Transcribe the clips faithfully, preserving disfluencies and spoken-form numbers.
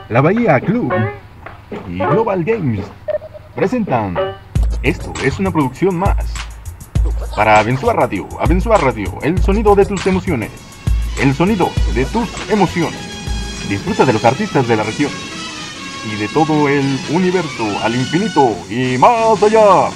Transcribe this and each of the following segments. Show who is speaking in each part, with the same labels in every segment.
Speaker 1: La Bahía Club y Global Games presentan Esto es una producción más para Abençoa Radio. Abençoa Radio, el sonido de tus emociones, el sonido de tus emociones. Disfruta de los artistas de la región y de todo el universo al infinito y más allá.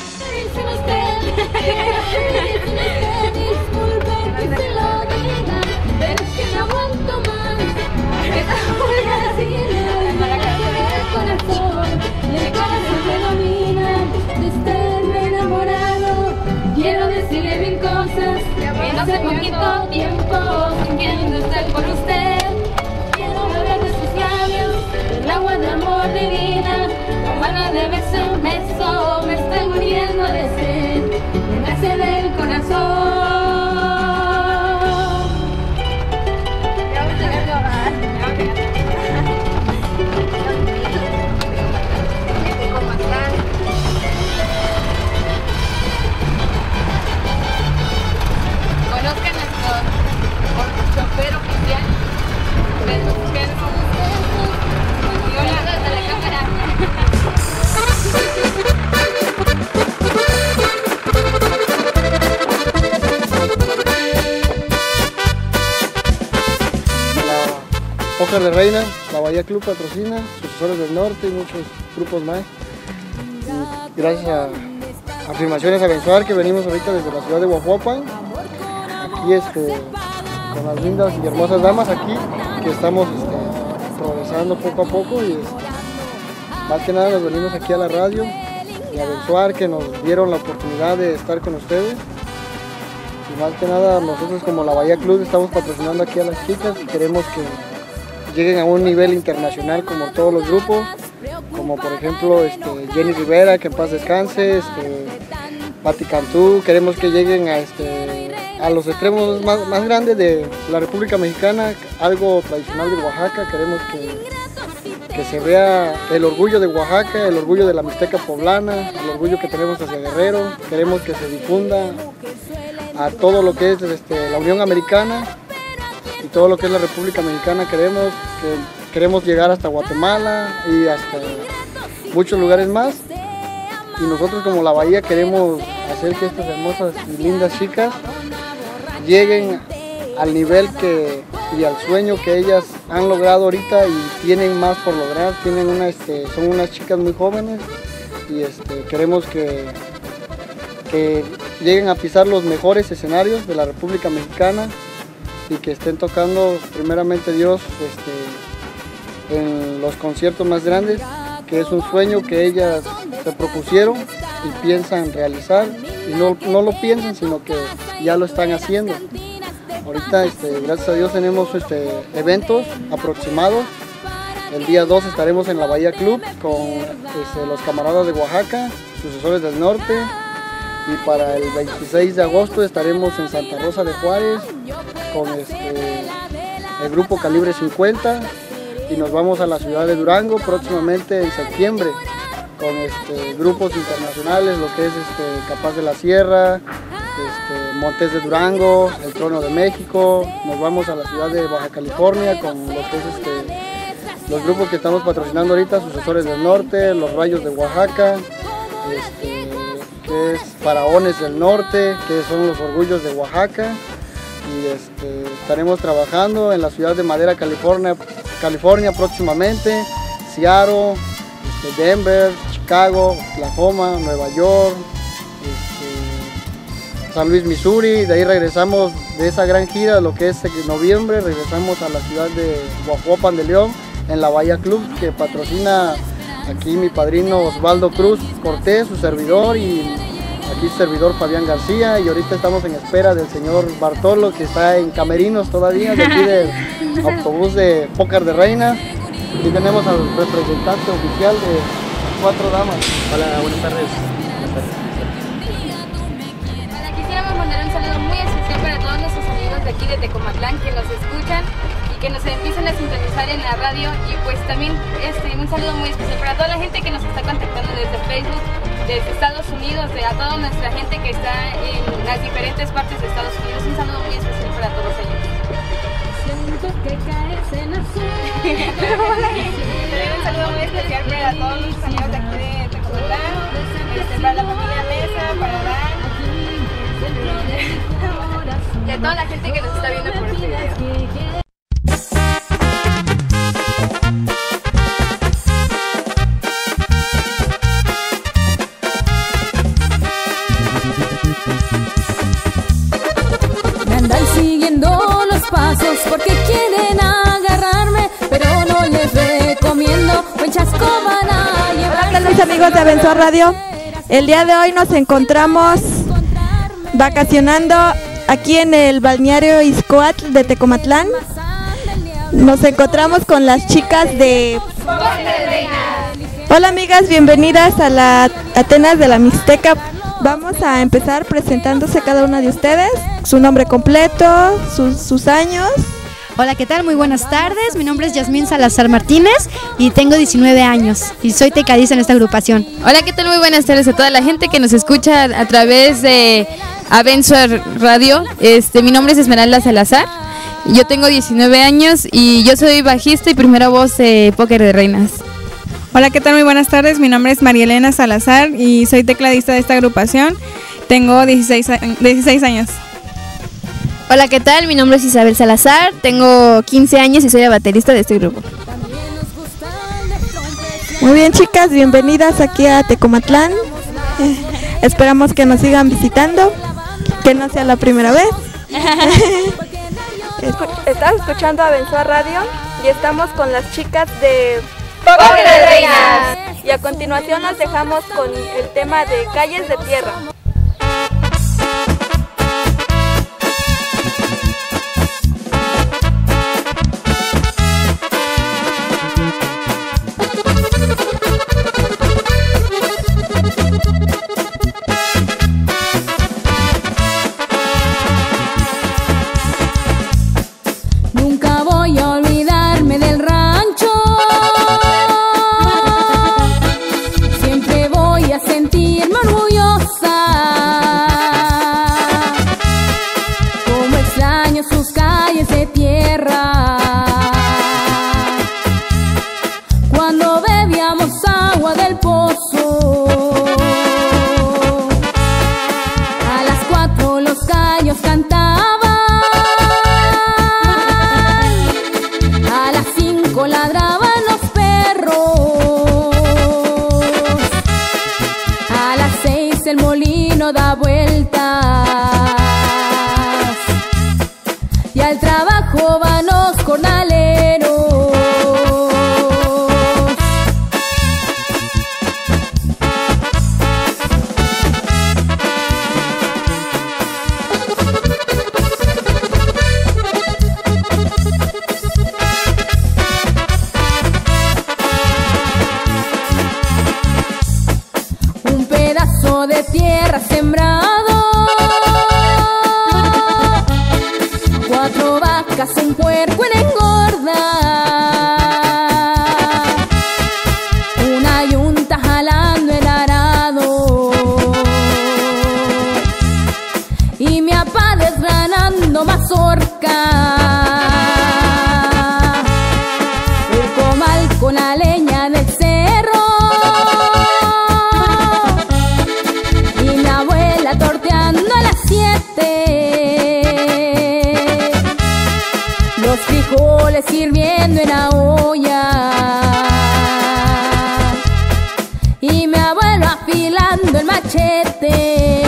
Speaker 2: Quiero decirle mil cosas que no hace poquito tiempo sintiendo estar por usted. Quiero beber de sus labios el agua de amor divina, tomando de beso en beso, me estoy muriendo de sed, me nace del corazón. Conozcan nuestro chofer oficial, Pedro Pedro. Y hola desde la cámara.
Speaker 3: La Póker de Reina, la Bahía Club patrocina, Sucesores del Norte y muchos grupos más. Y gracias a Afirmaciones Abençoa, que venimos ahorita desde la ciudad de Huajuapan. Aquí este, con las lindas y hermosas damas aquí, que estamos este, progresando poco a poco y este, más que nada nos venimos aquí a la radio y a Abençoa, que nos dieron la oportunidad de estar con ustedes. Y más que nada nosotros como la Bahía Club estamos patrocinando aquí a las chicas y queremos que lleguen a un nivel internacional como todos los grupos, como por ejemplo este, Jenny Rivera, que en paz descanse, este, Patti Cantú. Queremos que lleguen a, este, a los extremos más, más grandes de la República Mexicana, algo tradicional de Oaxaca. Queremos que, que se vea el orgullo de Oaxaca, el orgullo de la Mixteca poblana, el orgullo que tenemos hacia Guerrero. Queremos que se difunda a todo lo que es este, la Unión Americana y todo lo que es la República Mexicana. Queremos, que, queremos llegar hasta Guatemala y hasta muchos lugares más. Y nosotros como la Bahía queremos hacer que estas hermosas y lindas chicas lleguen al nivel que, y al sueño que ellas han logrado ahorita y tienen más por lograr. Tienen una, este, son unas chicas muy jóvenes y este, queremos que, que lleguen a pisar los mejores escenarios de la República Mexicana y que estén tocando primeramente Dios este, en los conciertos más grandes, que es un sueño que ellas se propusieron y piensan realizar, y no, no lo piensan, sino que ya lo están haciendo. Ahorita, este, gracias a Dios, tenemos este, eventos aproximados. El día dos estaremos en la Bahía Club con este, los camaradas de Oaxaca, Sucesores del Norte, y para el veintiséis de agosto estaremos en Santa Rosa de Juárez con este, el grupo Calibre cincuenta. Y nos vamos a la ciudad de Durango próximamente en septiembre con este, grupos internacionales, lo que es este, Capaz de la Sierra, este, Montes de Durango, El Trono de México. Nos vamos a la ciudad de Baja California con lo que es este, los grupos que estamos patrocinando ahorita, Sucesores del Norte, Los Rayos de Oaxaca, este, que es Faraones del Norte, que son los orgullos de Oaxaca. Y este, estaremos trabajando en la ciudad de Madera, California, California próximamente, Seattle, este, Denver, Chicago, Oklahoma, Nueva York, este, San Luis, Missouri. De ahí regresamos de esa gran gira, lo que es en noviembre, regresamos a la ciudad de Huajuapan de León, en la Bahía Club, que patrocina aquí mi padrino Osvaldo Cruz Cortés, su servidor, y aquí su servidor Fabián García. Y ahorita estamos en espera del señor Bartolo, que está en camerinos todavía, de aquí del autobús de Póker de Reina. Aquí tenemos al representante oficial de Cuatro Damas.
Speaker 4: Hola, buenas tardes. Buenas tardes.
Speaker 2: Bueno, quisiéramos mandar un saludo muy especial para todos nuestros amigos de aquí de Tecomatlán que nos escuchan y que nos empiezan a sintonizar en la radio. Y pues también este, un saludo muy especial para toda la gente que nos está contactando desde Facebook, desde Estados Unidos, de a toda nuestra gente que está en las diferentes partes de Estados Unidos. Un saludo muy especial para todos ellos. Siento que caes en azul. para todos nuestros amigos de aquí de Tecomatlán, este, para la familia Mesa, para Dan, este, y a toda la gente que nos está viendo por este video.
Speaker 5: Me andan siguiendo los pasos porque quieren agarrarme, pero no les recomiendo, buen chasco van a llevar.
Speaker 6: Hola, mis amigos de Abençoa Radio. El día de hoy nos encontramos vacacionando aquí en el balneario Ixcoatl de Tecomatlán. Nos encontramos con las chicas de Hola amigas, bienvenidas a la Atenas de la Mixteca. Vamos a empezar presentándose cada una de ustedes, su nombre completo, sus, sus años.
Speaker 7: Hola, ¿qué tal? Muy buenas tardes. Mi nombre es Yasmín Salazar Martínez y tengo diecinueve años y soy tecadista en esta agrupación.
Speaker 8: Hola, ¿qué tal? Muy buenas tardes a toda la gente que nos escucha a través de Abençoa Radio. Este, mi nombre es Esmeralda Salazar, yo tengo diecinueve años y yo soy bajista y primera voz de Póker de Reinas.
Speaker 9: Hola, ¿qué tal? Muy buenas tardes. Mi nombre es María Elena Salazar y soy tecladista de esta agrupación. Tengo dieciséis, dieciséis años.
Speaker 10: Hola, ¿qué tal? Mi nombre es Isabel Salazar, tengo quince años y soy la baterista de este grupo.
Speaker 6: Muy bien, chicas, bienvenidas aquí a Tecomatlán. Eh, esperamos que nos sigan visitando, que no sea la primera vez. Estás escuchando Abençoa Radio y estamos con las chicas de
Speaker 2: Póker de Reinas.
Speaker 6: Y a continuación nos dejamos con el tema de Calles de Tierra.
Speaker 5: Nunca voy a olvidarme del rancho, siempre voy a sentirme orgullosa, como extraño sus calles de tierra, cuando bebíamos agua del pozo, a las cuatro los gallos cantaban, ladraban los perros, a las seis el molino da vueltas y al trabajo van los jornaleros. De tierra sembrado, cuatro vacas, un puerco en engorda, una yunta jalando el arado y mi papá desgranando mazorca, el comal con la leña del cerro, torteando a las siete, los frijoles hirviendo en la olla y mi abuelo afilando el machete.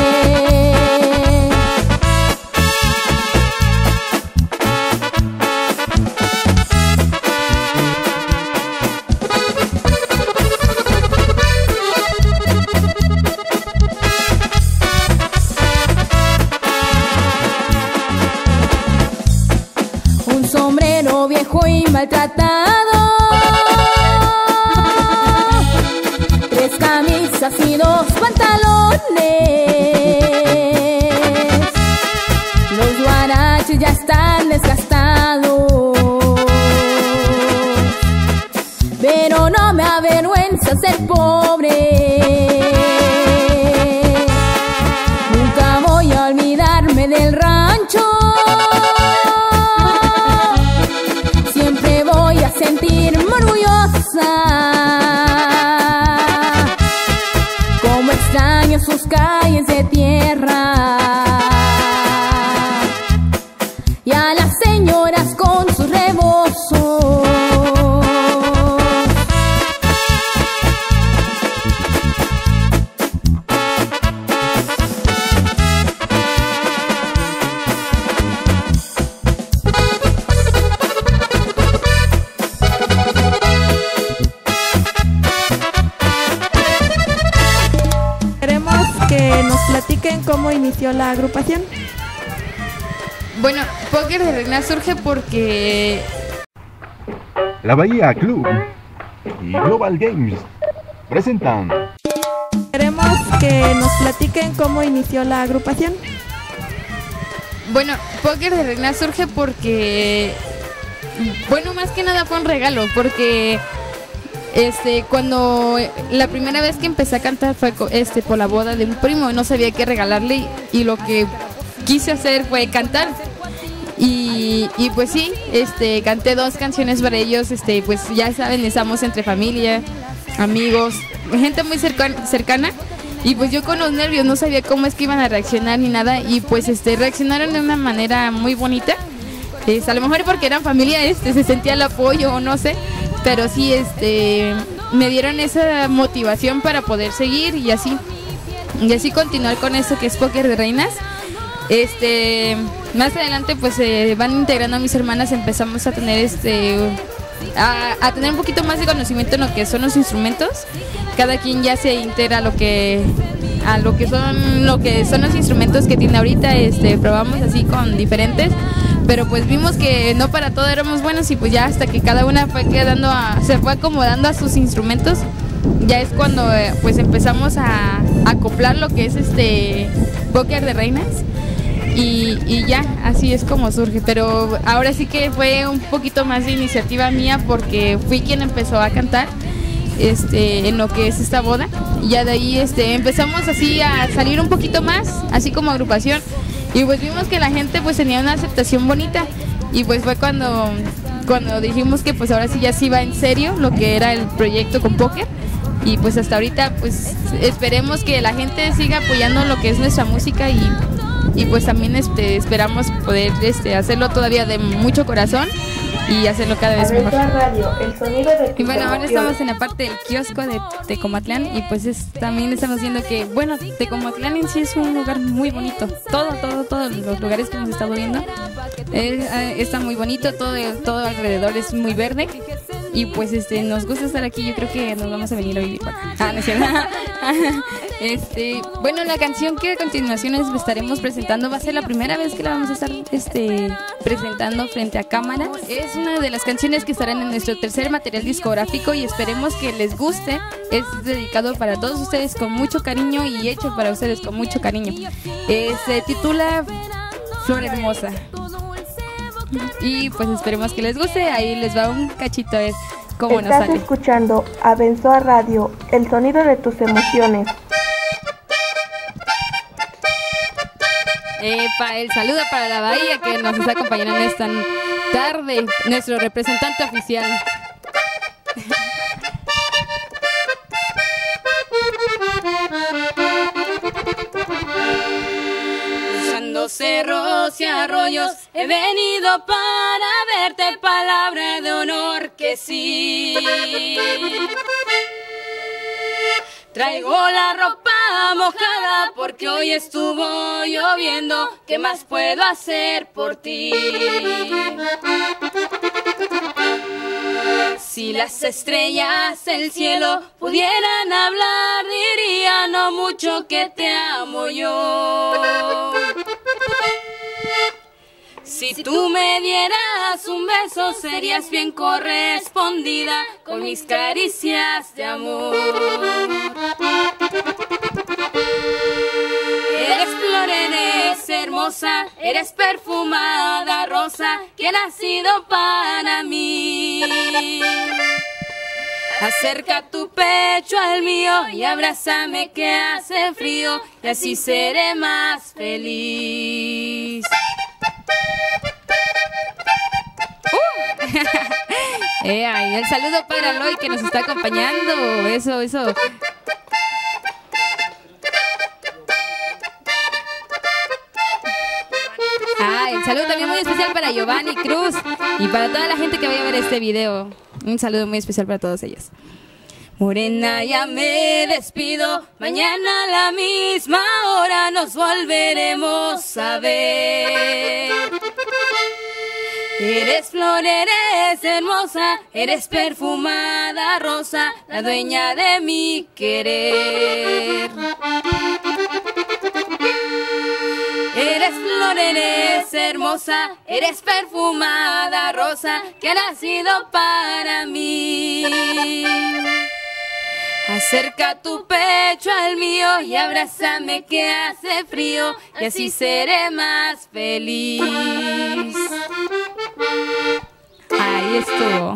Speaker 5: Sombrero viejo y maltratado, tres camisas y dos pantalones, los guaraches ya están desgastados, pero no me avergüenza ser pobre, nunca voy a olvidarme del rancho, sentirme orgullosa, calles de tierra y a las señoras con sus rebozos.
Speaker 6: Platiquen cómo inició la agrupación.
Speaker 8: Bueno, Póker de Reina surge porque
Speaker 1: La Bahía Club y Global Games presentan.
Speaker 6: Queremos que nos platiquen cómo inició la agrupación.
Speaker 8: Bueno, Póker de Reina surge porque, bueno, más que nada fue un regalo, porque Este, cuando la primera vez que empecé a cantar fue este, por la boda de un primo, no sabía qué regalarle y lo que quise hacer fue cantar. Y, y pues sí, este, canté dos canciones para ellos, este, pues ya saben, estamos entre familia, amigos, gente muy cercana, cercana y pues yo con los nervios no sabía cómo es que iban a reaccionar ni nada y pues este, reaccionaron de una manera muy bonita. Es, a lo mejor porque eran familia, este, se sentía el apoyo o no sé, pero sí, este, me dieron esa motivación para poder seguir y así, y así continuar con esto que es Póker de Reinas. Este, más adelante pues se eh, van integrando a mis hermanas, empezamos a tener este, a, a tener un poquito más de conocimiento en lo que son los instrumentos. Cada quien ya se integra a lo que a lo que son lo que son los instrumentos que tiene ahorita. Este, probamos así con diferentes, pero pues vimos que no para todo éramos buenos y pues ya hasta que cada una fue quedando a, se fue acomodando a sus instrumentos, ya es cuando eh, pues empezamos a, a acoplar lo que es este Póker de Reinas y, y ya así es como surge. Pero ahora sí que fue un poquito más de iniciativa mía porque fui quien empezó a cantar este en lo que es esta boda y ya de ahí este empezamos así a salir un poquito más así como agrupación. Y pues vimos que la gente pues tenía una aceptación bonita y pues fue cuando, cuando dijimos que pues ahora sí ya se iba en serio lo que era el proyecto con Póker y pues hasta ahorita pues esperemos que la gente siga apoyando lo que es nuestra música y, y pues también este, esperamos poder este, hacerlo todavía de mucho corazón y hacerlo cada vez mejor.
Speaker 11: Radio, el sonido de
Speaker 8: y bueno, ahora estamos en la parte del kiosco de Tecomatlán y pues es, también estamos viendo que, bueno, Tecomatlán en sí es un lugar muy bonito. Todo, todo, todos los lugares que hemos estado viendo eh, eh, está muy bonito, todo, todo alrededor es muy verde y pues este nos gusta estar aquí. Yo creo que nos vamos a venir a vivir para acá. Ah, no es cierto. Este, bueno, la canción que a continuación les estaremos presentando va a ser la primera vez que la vamos a estar este, presentando frente a cámaras. Es una de las canciones que estarán en nuestro tercer material discográfico y esperemos que les guste. Es dedicado para todos ustedes con mucho cariño y hecho para ustedes con mucho cariño. Eh, se titula Flor Hermosa. Y pues esperemos que les guste. Ahí les va un cachito de cómo nos sale.
Speaker 11: Estás escuchando Abençoa Radio, el sonido de tus emociones.
Speaker 8: Epa, el saludo para la Bahía que nos está acompañando esta tarde, nuestro representante oficial. Cruzando cerros y arroyos, he venido para verte, palabra de honor que sí. Traigo la ropa mojada porque hoy estuvo lloviendo. ¿Qué más puedo hacer por ti? Si las estrellas del cielo pudieran hablar, diría no mucho que te amo yo. Si tú me dieras un beso, serías bien correspondida con mis caricias de amor. Eres flor, eres hermosa, eres perfumada rosa que ha nacido para mí. Acerca tu pecho al mío y abrázame que hace frío y así seré más feliz. Uh. eh, ay, el saludo para Loy que nos está acompañando. Eso, eso. Un saludo también muy especial para Giovanni Cruz y para toda la gente que vaya a ver este video. Un saludo muy especial para todos ellos. Morena, ya me despido, mañana a la misma hora nos volveremos a ver. Eres flor, eres hermosa, eres perfumada rosa, la dueña de mi querer. Eres flor, eres hermosa, eres perfumada rosa, que ha nacido para mí. Acerca tu pecho al mío y abrázame que hace frío, y así seré más feliz. Ahí estuvo.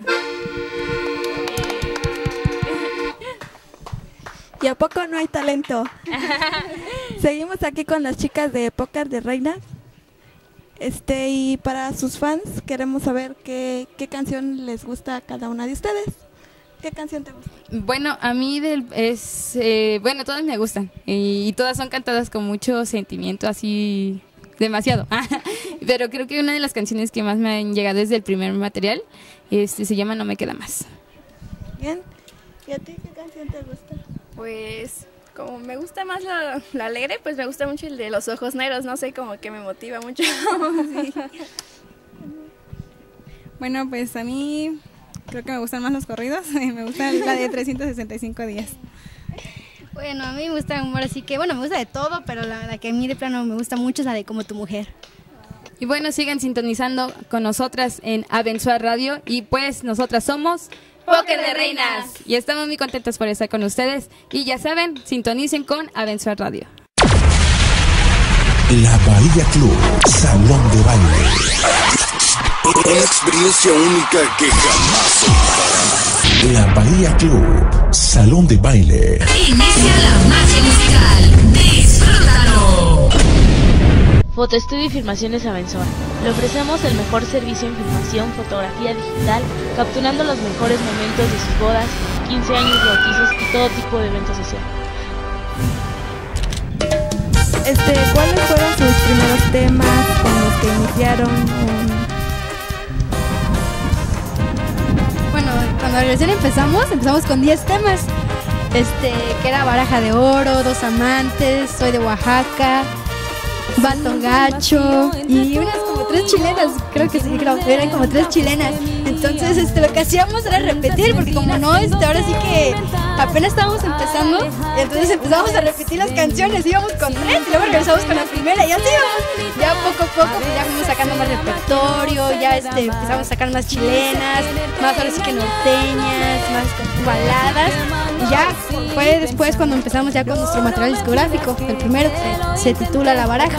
Speaker 6: ¿Y a poco no hay talento? Seguimos aquí con las chicas de Póker de Reina. Este, y para sus fans queremos saber qué, qué canción les gusta a cada una de ustedes. ¿Qué canción te gusta?
Speaker 8: Bueno, a mí del, es, eh, bueno, todas me gustan y, y todas son cantadas con mucho sentimiento, así demasiado. Pero creo que una de las canciones que más me han llegado desde el primer material este, se llama No me queda más.
Speaker 6: Bien. ¿Y a ti qué canción te gusta?
Speaker 10: Pues como me gusta más la, la alegre, pues me gusta mucho el de Los Ojos Negros, no sé, como que me motiva mucho. Sí.
Speaker 9: Bueno, pues a mí creo que me gustan más los corridos, me gusta la de trescientos sesenta y cinco días.
Speaker 7: Bueno, a mí me gusta el humor, así que bueno, me gusta de todo, pero la, la que a mí de plano me gusta mucho es la de Como tu mujer.
Speaker 8: Y bueno, sigan sintonizando con nosotras en Abençoir Radio y pues nosotras somos Póker de Reinas y estamos muy contentas por estar con ustedes y ya saben, sintonicen con Abençoir Radio.
Speaker 12: La Bahía Club, salón de baile.
Speaker 13: Una experiencia única que jamás olvidarás.
Speaker 12: La Bahía Club, salón de baile.
Speaker 14: Inicia la magia musical. ¡Disfrútalo!
Speaker 15: Fotoestudio y Filmaciones Abençoir. Le ofrecemos el mejor servicio en filmación, fotografía digital, capturando los mejores momentos de sus bodas, quince años, bautizos y todo tipo de eventos sociales.
Speaker 6: Este, ¿cuáles fueron sus primeros temas con los que iniciaron?
Speaker 7: Bueno, cuando recién empezamos, empezamos con diez temas. Este, que era Baraja de Oro, Dos Amantes, Soy de Oaxaca, Bato Gacho y unas como tres chilenas, creo que sí, creo, eran como tres chilenas. Entonces este, lo que hacíamos era repetir, porque como no, este, ahora sí que apenas estábamos empezando, entonces empezamos a repetir las canciones, íbamos con tres y luego regresamos con la primera y así íbamos. Ya poco a poco pues, ya fuimos sacando más repertorio, ya este, empezamos a sacar más chilenas, más ahora sí que norteñas, más con baladas. Y ya fue después cuando empezamos ya con nuestro material discográfico, el primero se, se titula La Baraja.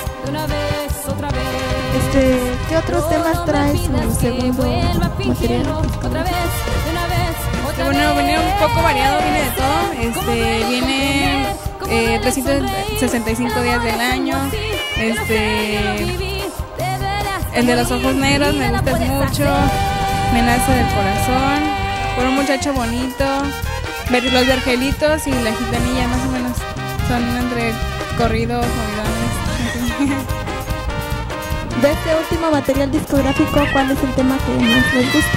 Speaker 6: Este, ¿qué otros temas trae su segundo material?
Speaker 9: Bueno, viene un poco variado, viene de todo. Este, viene eh, trescientos sesenta y cinco días del año. Este, el de Los Ojos Negros, Me Gustas Mucho, Me Nace del Corazón, Por un Muchacho Bonito, Los Vergelitos y La Gitanilla, más o menos. Son entre corridos, movidones.
Speaker 6: De este último material discográfico, ¿cuál es el tema que más les gusta?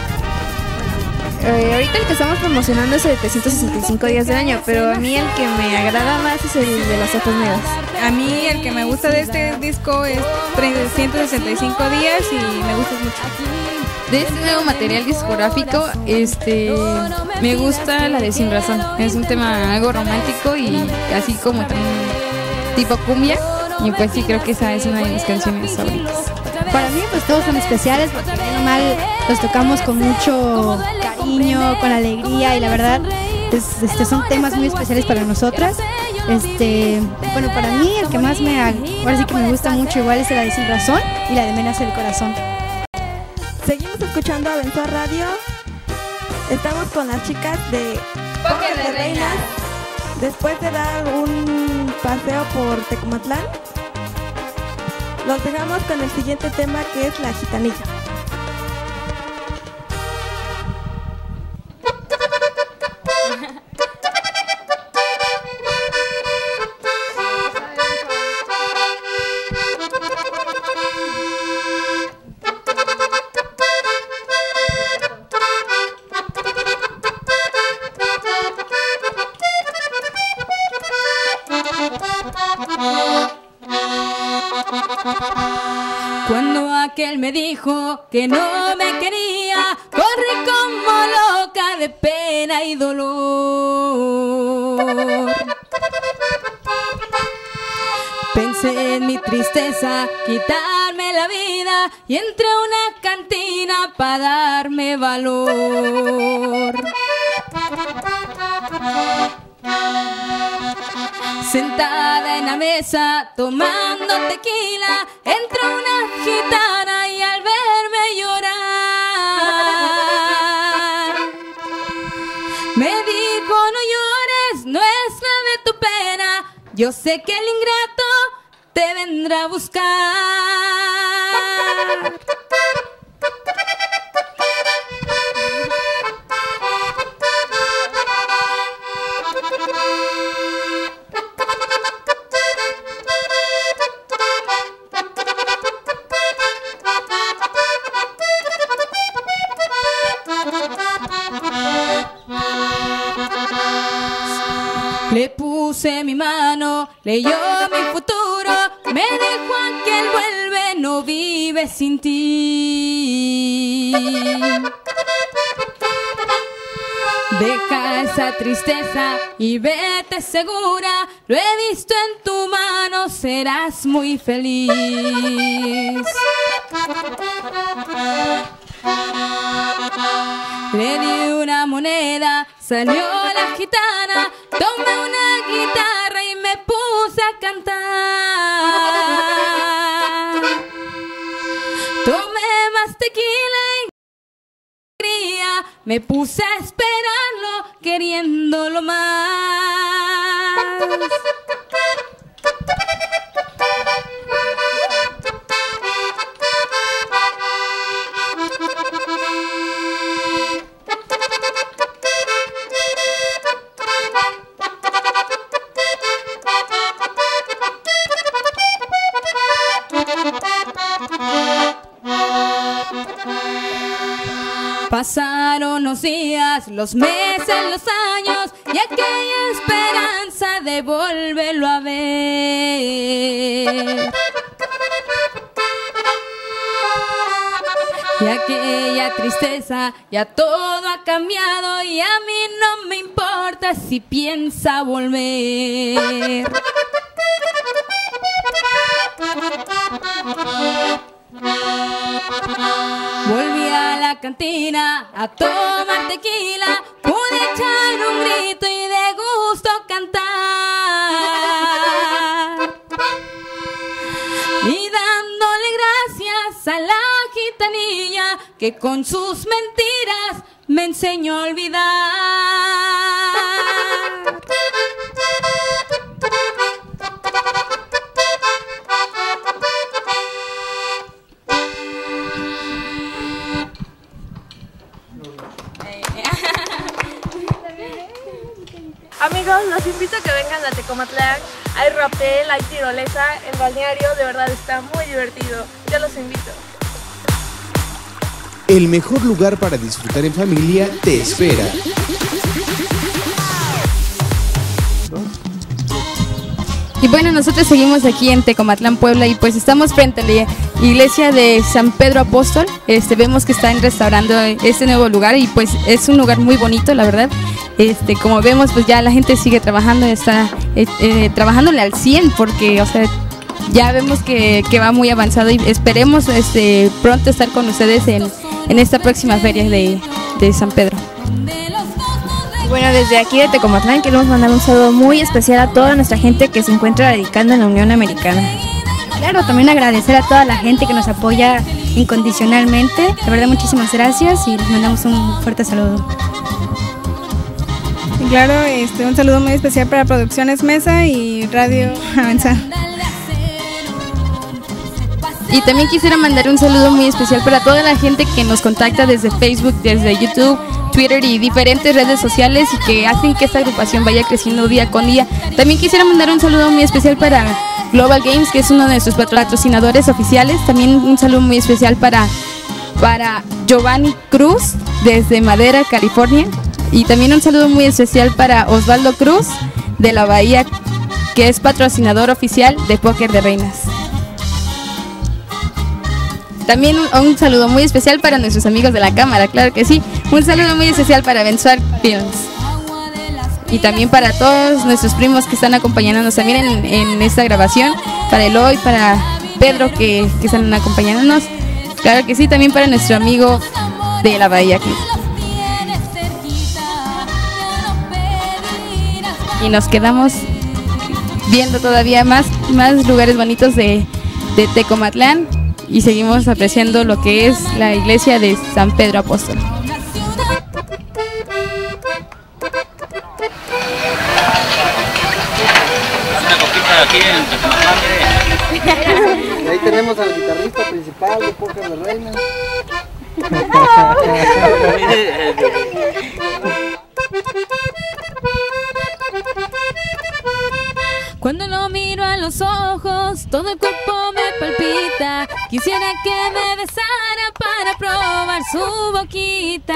Speaker 10: Eh, ahorita el que estamos promocionando es el de trescientos sesenta y cinco días del año, pero a mí el que me agrada más es el de Los Ojos Negros.
Speaker 9: A mí el que me gusta de este disco es trescientos sesenta y cinco días y Me Gustas Mucho.
Speaker 8: De este nuevo material discográfico, este, me gusta la de Sin Razón. Es un tema algo romántico y así como tipo cumbia. Y pues sí, creo que esa es una de mis canciones favoritas.
Speaker 7: Para mí pues todos son especiales porque bien o mal los tocamos con mucho cariño, con alegría y la verdad es, este, son temas muy especiales para nosotras. Este, bueno, para mí el que más me, ahora sí que me gusta mucho igual es la de Sin Razón y la de Me Nace del Corazón.
Speaker 6: Seguimos escuchando Abençoir Radio. Estamos con las chicas de
Speaker 8: Póker de Reinas.
Speaker 6: Después de dar un paseo por Tecomatlán, los dejamos con el siguiente tema que es La Gitanilla.
Speaker 5: que él me dijo que no me quería, corrí como loca de pena y dolor. Pensé en mi tristeza, quitarme la vida, y entré a una cantina para darme valor. Sentada en la mesa, tomando tequila, entró una gitana y al verme llorar, me dijo: no llores, no es grave tu pena, yo sé que el ingrato te vendrá a buscar. Le puse mi mano, leyó mi futuro, me dijo: aquel vuelve, no vive sin ti. Deja esa tristeza y vete segura, lo he visto en tu mano, serás muy feliz. Le di una moneda, salió la gitana, tomé una guitarra y me puse a cantar. Tomé más tequila y quería, me puse a esperarlo queriéndolo más. Pasaron los días, los meses, los años, y aquella esperanza de volverlo a ver. Y aquella tristeza, ya todo ha cambiado, y a mí no me importa si piensa volver. Volví a la cantina a tomar tequila, pude echar un grito y de gusto cantar. Y dándole gracias a la gitanilla que con sus mentiras me enseñó a olvidar.
Speaker 11: Amigos, los invito a que vengan a Tecomatlán. Hay rapel, hay tirolesa, el balneario de verdad está muy divertido. Yo los invito.
Speaker 16: El mejor lugar para disfrutar en familia te espera.
Speaker 8: Y bueno, nosotros seguimos aquí en Tecomatlán, Puebla, y pues estamos frente a la iglesia de San Pedro Apóstol. Este, vemos que están restaurando este nuevo lugar y pues es un lugar muy bonito, la verdad. Este, como vemos, pues ya la gente sigue trabajando, está eh, eh, trabajándole al cien, porque, o sea, ya vemos que, que va muy avanzado, y esperemos este, pronto estar con ustedes en, en esta próxima feria de, de San Pedro.
Speaker 17: Bueno, desde aquí de Tecomatlán queremos mandar un saludo muy especial a toda nuestra gente que se encuentra radicando en la Unión Americana.
Speaker 7: Claro, también agradecer a toda la gente que nos apoya incondicionalmente. De verdad, muchísimas gracias y les mandamos un fuerte saludo.
Speaker 9: Y claro, este, un saludo muy especial para Producciones Mesa y Radio Avanzar.
Speaker 8: Y también quisiera mandar un saludo muy especial para toda la gente que nos contacta desde Facebook, desde YouTube, Twitter y diferentes redes sociales, y que hacen que esta agrupación vaya creciendo día con día. También quisiera mandar un saludo muy especial para Global Games, que es uno de nuestros patrocinadores oficiales. También un saludo muy especial para, para Giovanni Cruz desde Madera, California. Y también un saludo muy especial para Osvaldo Cruz de la Bahía, que es patrocinador oficial de Póker de Reinas. también un, un saludo muy especial para nuestros amigos de la cámara, claro que sí. Un saludo muy especial para Bensuar Films. Y también para todos nuestros primos que están acompañándonos también en, en esta grabación, para Eloy, para Pedro que, que están acompañándonos. Claro que sí, también para nuestro amigo de la Bahía Club. Y nos quedamos viendo todavía más, más lugares bonitos de, de Tecomatlán y seguimos apreciando lo que es la iglesia de San Pedro Apóstol.
Speaker 4: Aquí en
Speaker 3: Y ahí tenemos al guitarrista principal de Póker de Reina.
Speaker 5: Cuando lo miro a los ojos, todo el cuerpo me palpita. Quisiera que me besara para probar su boquita.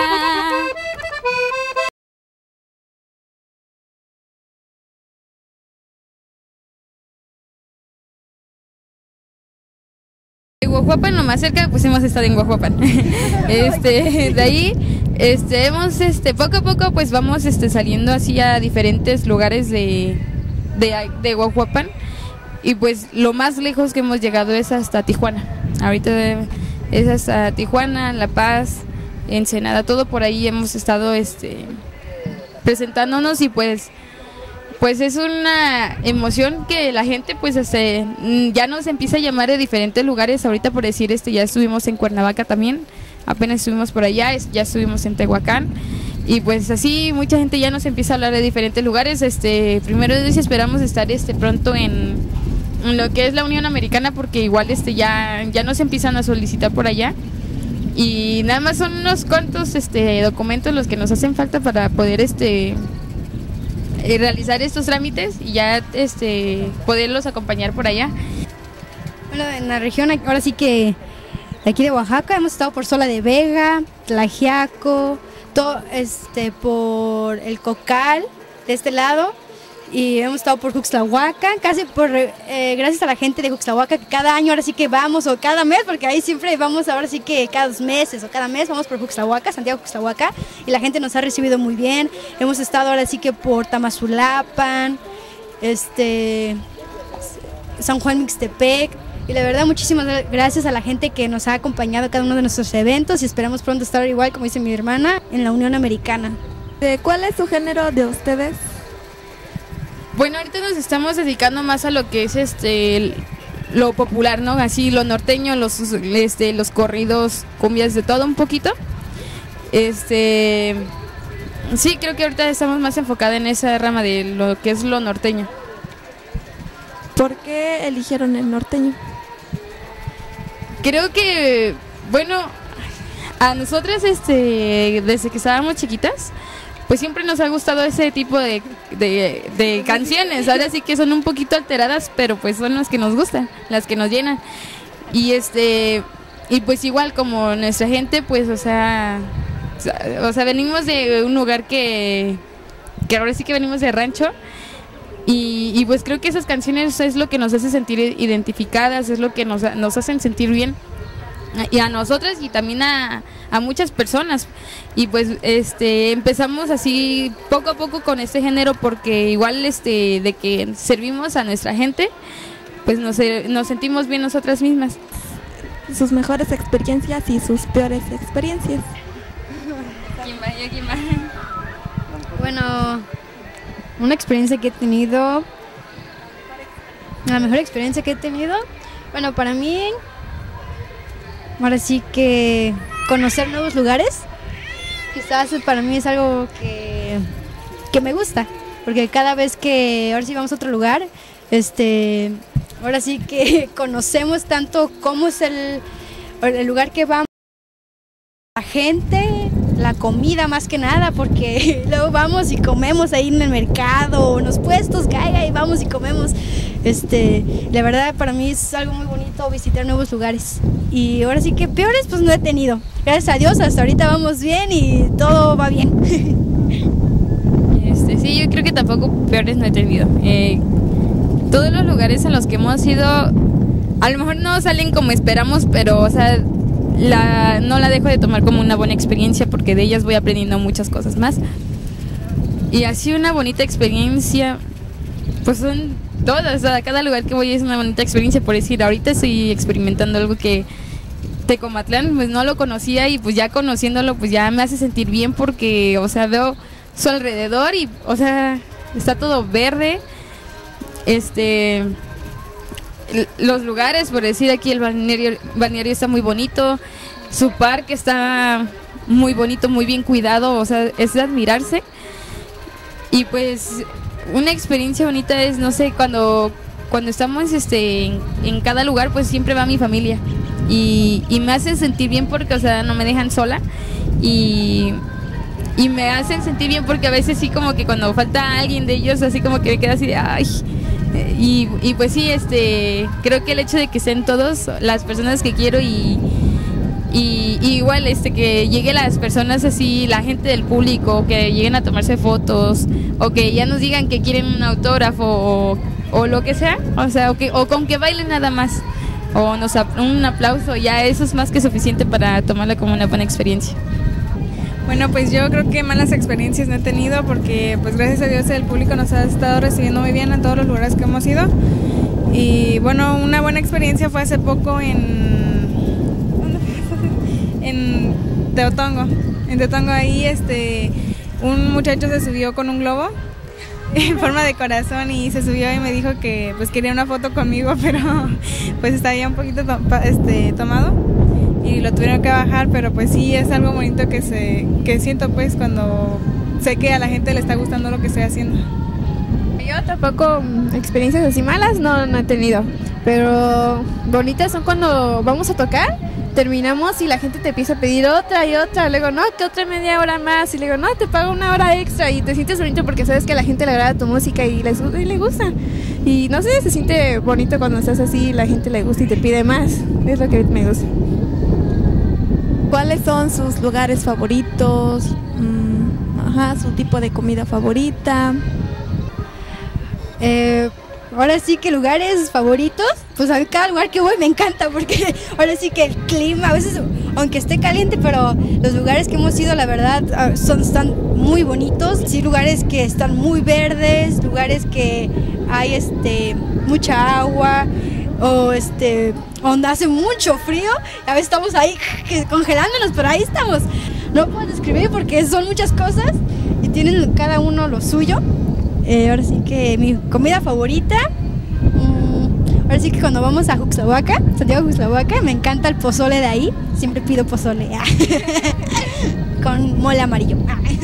Speaker 8: Guajuapan, lo más cerca, pues hemos estado en Guajuapan. Este, de ahí, este, hemos, este, poco a poco, pues vamos, este, saliendo así a diferentes lugares de, de, de Guajuapan. Y pues lo más lejos que hemos llegado es hasta Tijuana. Ahorita es hasta Tijuana, La Paz, Ensenada, todo por ahí hemos estado, este, presentándonos y pues. Pues es una emoción que la gente pues este, ya nos empieza a llamar de diferentes lugares. Ahorita por decir este ya estuvimos en Cuernavaca también, apenas estuvimos por allá, ya estuvimos en Tehuacán y pues así mucha gente ya nos empieza a hablar de diferentes lugares. Este, primero Dios esperamos estar este pronto en, en lo que es la Unión Americana porque igual este ya, ya nos empiezan a solicitar por allá. Y nada más son unos cuantos este, documentos los que nos hacen falta para poder este realizar estos trámites y ya este poderlos acompañar por allá.
Speaker 7: Bueno, en la región ahora sí que de aquí de Oaxaca hemos estado por Sola de Vega, Tlaxiaco, todo este por el Cocal de este lado y hemos estado por Juxtlahuaca, casi por eh, gracias a la gente de Juxtlahuaca que cada año ahora sí que vamos o cada mes, porque ahí siempre vamos ahora sí que cada dos meses o cada mes vamos por Juxtlahuaca, Santiago Juxtlahuaca y la gente nos ha recibido muy bien. Hemos estado ahora sí que por Tamazulapan, este San Juan Mixtepec y la verdad muchísimas gracias a la gente que nos ha acompañado a cada uno de nuestros eventos y esperamos pronto estar igual como dice mi hermana en la Unión Americana.
Speaker 6: ¿Cuál es su género de ustedes?
Speaker 8: Bueno, ahorita nos estamos dedicando más a lo que es este lo popular, ¿no? Así lo norteño, los este los corridos, cumbias, de todo un poquito. Este sí, creo que ahorita estamos más enfocados en esa rama de lo que es lo norteño.
Speaker 6: ¿Por qué eligieron el norteño?
Speaker 8: Creo que bueno, a nosotras este desde que estábamos chiquitas pues siempre nos ha gustado ese tipo de, de, de canciones. Ahora sí que son un poquito alteradas, pero pues son las que nos gustan, las que nos llenan. Y este y pues igual como nuestra gente, pues o sea, o sea, venimos de un lugar que, que ahora sí que venimos de rancho. Y, y pues creo que esas canciones es lo que nos hace sentir identificadas, es lo que nos, nos hacen sentir bien. Y a nosotras y también a, a muchas personas y pues este empezamos así poco a poco con este género porque igual este de que servimos a nuestra gente pues nos, nos sentimos bien nosotras mismas.
Speaker 6: Sus mejores experiencias y sus peores experiencias.
Speaker 8: ¿Quién va? ¿Yo quién va?
Speaker 7: Bueno, una experiencia que he tenido, la mejor experiencia que he tenido, bueno para mí ahora sí que conocer nuevos lugares, quizás para mí es algo que, que me gusta, porque cada vez que ahora sí vamos a otro lugar, este, ahora sí que conocemos tanto cómo es el, el lugar que vamos, la gente, la comida más que nada, porque luego vamos y comemos ahí en el mercado o en los puestos que hay, ahí vamos y comemos. Este, la verdad para mí es algo muy bonito visitar nuevos lugares y ahora sí que peores pues no he tenido, gracias a Dios hasta ahorita vamos bien y todo va bien.
Speaker 8: Este, sí, yo creo que tampoco peores no he tenido. Eh, todos los lugares en los que hemos ido a lo mejor no salen como esperamos, pero o sea la, no la dejo de tomar como una buena experiencia porque de ellas voy aprendiendo muchas cosas más. Y así una bonita experiencia, pues son todas, o sea, cada lugar que voy es una bonita experiencia. Por decir, ahorita estoy experimentando algo que Tecomatlán pues no lo conocía y pues ya conociéndolo pues ya me hace sentir bien porque, o sea, veo su alrededor y, o sea, está todo verde. Este, los lugares, por decir, aquí el balneario, balneario está muy bonito, su parque está muy bonito, muy bien cuidado, o sea, es de admirarse. Y pues una experiencia bonita es, no sé, cuando, cuando estamos este, en, en cada lugar, pues siempre va mi familia. Y, y me hacen sentir bien porque, o sea, no me dejan sola. Y, y me hacen sentir bien porque a veces sí como que cuando falta alguien de ellos, así como que me queda así de, ay. Y, y pues sí, este, creo que el hecho de que estén todos las personas que quiero y... Y, y igual este que lleguen las personas así, la gente del público, que lleguen a tomarse fotos o que ya nos digan que quieren un autógrafo o, o lo que sea, o sea, o, que, o con que bailen nada más o nos un aplauso, ya eso es más que suficiente para tomarla como una buena experiencia.
Speaker 9: Bueno, pues yo creo que malas experiencias no he tenido porque pues gracias a Dios el público nos ha estado recibiendo muy bien en todos los lugares que hemos ido. Y bueno, una buena experiencia fue hace poco en en Teotongo. En Teotongo ahí este un muchacho se subió con un globo en forma de corazón y se subió y me dijo que pues quería una foto conmigo, pero pues estaba ya un poquito to este, tomado y lo tuvieron que bajar, pero pues sí es algo bonito que se que siento pues cuando sé que a la gente le está gustando lo que estoy haciendo.
Speaker 17: Yo tampoco experiencias así malas no, no he tenido, pero bonitas son cuando vamos a tocar, terminamos y la gente te empieza a pedir otra y otra, luego no, que otra media hora más, y luego no, te pago una hora extra y te sientes bonito porque sabes que a la gente le agrada tu música y les, y le gusta. Y no sé, se siente bonito cuando estás así y la gente le gusta y te pide más, es lo que me gusta.
Speaker 6: ¿Cuáles son sus lugares favoritos? Mm, ajá, su tipo de comida favorita.
Speaker 7: Eh, ahora sí que lugares favoritos, pues a cada lugar que voy me encanta porque ahora sí que el clima, a veces aunque esté caliente, pero los lugares que hemos ido la verdad son, están muy bonitos, sí, lugares que están muy verdes, lugares que hay este mucha agua o este donde hace mucho frío, a veces estamos ahí congelándonos, pero ahí estamos. No puedo describir porque son muchas cosas y tienen cada uno lo suyo. Eh, ahora sí que mi comida favorita, mmm, ahora sí que cuando vamos a Juxtahuaca, Santiago Juxtahuaca, me encanta el pozole de ahí, siempre pido pozole con mole amarillo.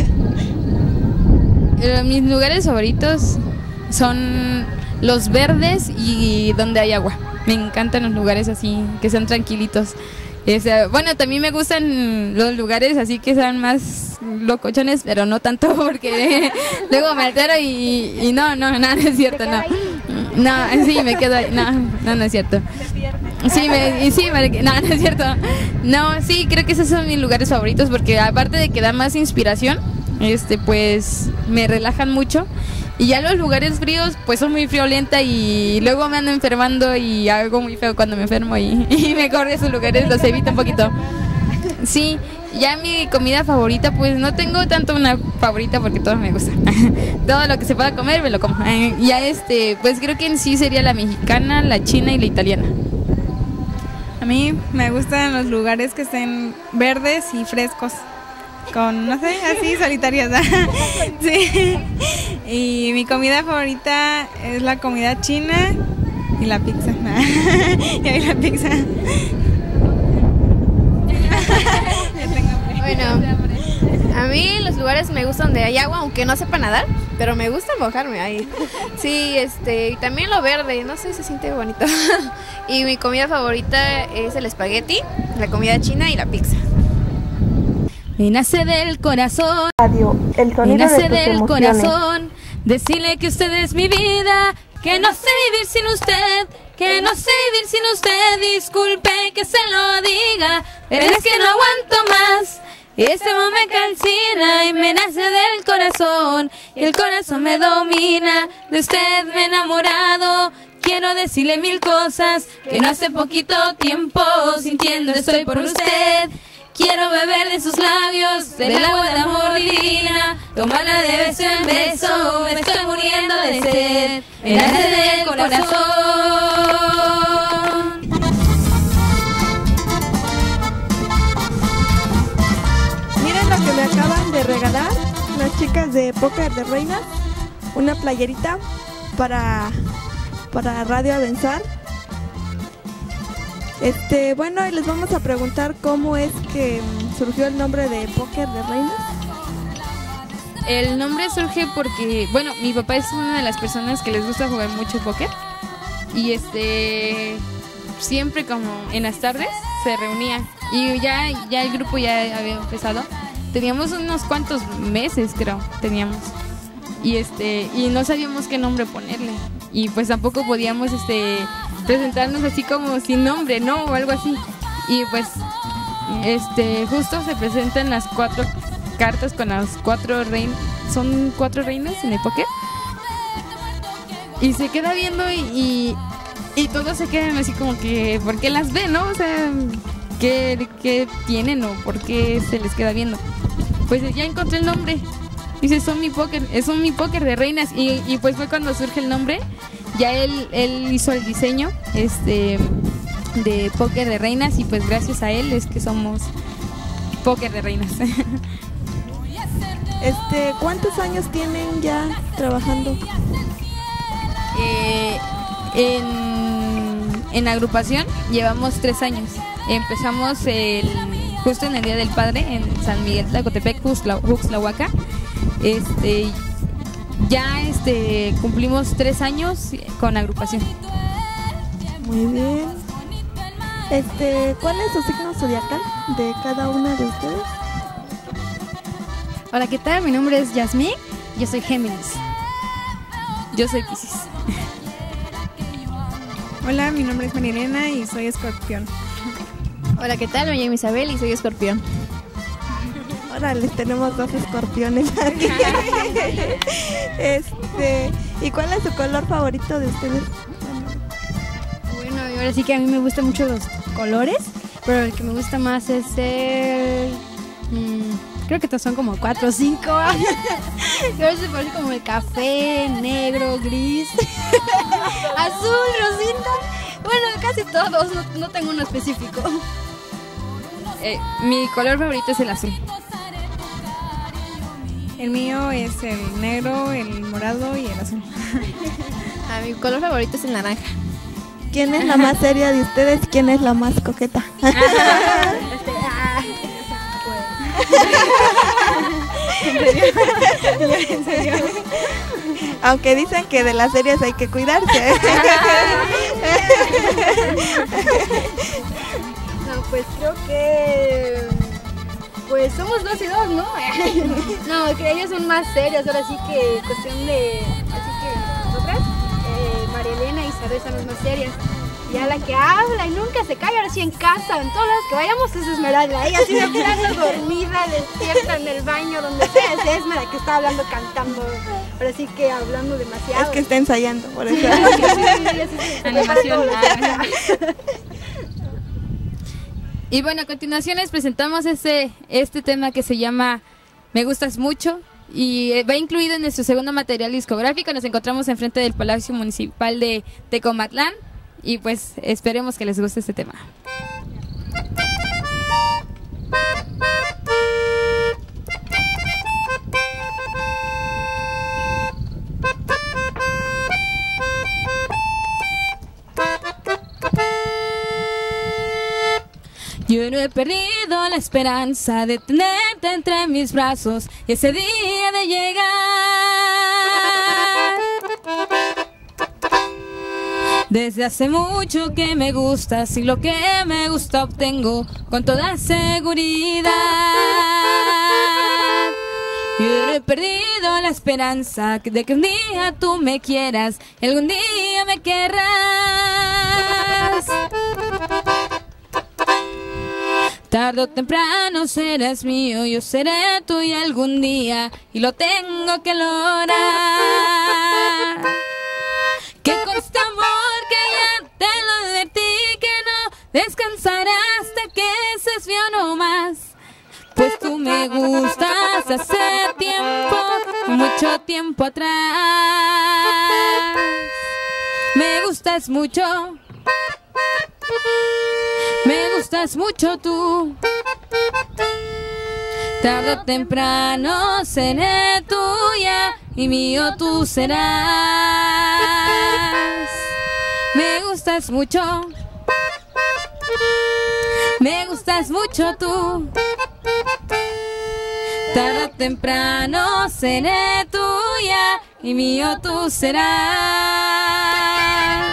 Speaker 8: Eh, mis lugares favoritos son los verdes y donde hay agua. Me encantan los lugares así, que sean tranquilitos. O sea, bueno, también me gustan los lugares así que sean más locochones, pero no tanto porque luego me altero y, y no, no, no, no es cierto, no. No, sí, me quedo ahí, no, no, no es cierto. Sí, me, sí, me, no, no es cierto. No, sí, creo que esos son mis lugares favoritos porque aparte de que da más inspiración, este, pues me relajan mucho. Y ya los lugares fríos, pues son muy friolenta y luego me ando enfermando y algo muy feo cuando me enfermo y, y me corre a esos lugares, los evito un poquito. Sí, ya mi comida favorita, pues no tengo tanto una favorita porque todo me gusta. Todo lo que se pueda comer me lo como. Ya este, pues creo que en sí sería la mexicana, la china y la italiana.
Speaker 9: A mí me gustan los lugares que estén verdes y frescos. Con, no sé, así solitarias. Sí. Y mi comida favorita es la comida china y la pizza. Y la pizza.
Speaker 17: Bueno, a mí los lugares me gustan donde hay agua, aunque no sepa nadar, pero me gusta mojarme ahí. Sí, este, y también lo verde, no sé, se siente bonito. Y mi comida favorita es el espagueti, la comida china y la pizza.
Speaker 5: Me nace del corazón,
Speaker 11: Radio, el sonido
Speaker 5: me nace
Speaker 11: de tus
Speaker 5: del
Speaker 11: emociones.
Speaker 5: corazón, decirle que usted es mi vida, que no sé vivir sin usted, que no sé vivir sin usted, disculpe que se lo diga, pero es que no aguanto más, este amor me calcina y me nace del corazón, y el corazón me domina, de usted me he enamorado, quiero decirle mil cosas que no hace poquito tiempo sintiendo estoy por usted. Quiero beber de sus labios, del agua de amor divina, tomarla de beso en beso, me estoy muriendo de sed, me nace del corazón.
Speaker 6: Miren lo que me acaban de regalar las chicas de Póker de Reinas, una playerita para, para Radio Avanzar. Este, bueno, y les vamos a preguntar cómo es que surgió el nombre de Póker de Reinas.
Speaker 8: El nombre surge porque, bueno, mi papá es una de las personas que les gusta jugar mucho póker y este siempre como en las tardes se reunía y ya ya el grupo ya había empezado. Teníamos unos cuantos meses, creo, teníamos. Y este y no sabíamos qué nombre ponerle y pues tampoco podíamos este presentarnos así como sin nombre, ¿no? O algo así. Y pues este justo se presentan las cuatro cartas con las cuatro reinas. Son cuatro reinas en el póker. Y se queda viendo y, y, y todos se quedan así como que ¿por qué las ven, no? O sea, ¿qué, qué tienen o por qué se les queda viendo? Pues ya encontré el nombre. Dice, son mi póker, es un mi póker de reinas. Y, y pues fue cuando surge el nombre. Ya él, él hizo el diseño este de Póker de Reinas y pues gracias a él es que somos Póker de Reinas.
Speaker 6: Este, ¿cuántos años tienen ya trabajando?
Speaker 8: Eh, en, en agrupación llevamos tres años. Empezamos el, justo en el Día del Padre en San Miguel Tlacotepec, Juxtlahuaca. Este Ya este cumplimos tres años con agrupación.
Speaker 6: Muy bien. Este, ¿cuál es su signo zodiacal de cada una de ustedes?
Speaker 7: Hola, ¿qué tal? Mi nombre es Yasmín, yo soy Géminis.
Speaker 8: Yo soy Piscis.
Speaker 9: Hola, mi nombre es Marilena y soy Escorpión.
Speaker 17: Hola, ¿qué tal? Me llamo Isabel y soy Escorpión.
Speaker 6: Órale, tenemos dos escorpiones aquí. Este, ¿y cuál es su color favorito de ustedes?
Speaker 7: Bueno, ahora sí que a mí me gustan mucho los colores, pero el que me gusta más es el... Mmm, creo que estos son como cuatro o cinco. Creo que se parece como el café, negro, gris, azul, rosita. Bueno, casi todos, no, no tengo uno específico.
Speaker 8: Eh, mi color favorito es el azul.
Speaker 9: El mío es el negro, el morado y el azul.
Speaker 17: A mi color favorito es el naranja.
Speaker 6: ¿Quién es la más seria de ustedes? ¿Quién es la más coqueta?
Speaker 17: Este, ah,
Speaker 6: ¿En serio? ¿En serio? Aunque dicen que de las series hay que cuidarse.
Speaker 7: No, pues creo que... Pues somos dos y dos, ¿no? No, que ellos son más serios, ahora sí que cuestión de... Así que nosotras, eh, María Elena y Isabel son las más serias. Ya la que habla y nunca se calla, ahora sí en casa, en todos lados que vayamos es Esmeralda. Ella así de plano dormida, despierta en el baño, donde sea, es Esmeralda la que está hablando, cantando. Ahora sí que hablando demasiado.
Speaker 6: Es que está ensayando, por eso.
Speaker 8: Animación. Y bueno, a continuación les presentamos este, este tema que se llama Me Gustas Mucho y va incluido en nuestro segundo material discográfico. Nos encontramos enfrente del Palacio Municipal de Tecomatlán y pues esperemos que les guste este tema. Yo no he perdido la esperanza de tenerte entre mis brazos y ese día de llegar. Desde hace mucho que me gustas y lo que me gusta obtengo con toda seguridad. Yo no he perdido la esperanza de que un día tú me quieras y algún día me querrás. Tarde o temprano serás mío, yo seré tuyo algún día y lo tengo que lograr. Que con este amor
Speaker 5: te lo advertí que no descansarás hasta que seas mío no más. Pues tú me gustas hace tiempo, mucho tiempo atrás. Me gustas mucho, me gustas mucho tú. Tarde o temprano seré tuya y mío tú serás. Me gustas mucho, me gustas mucho tú. Tarde o temprano seré tuya y mío tú serás.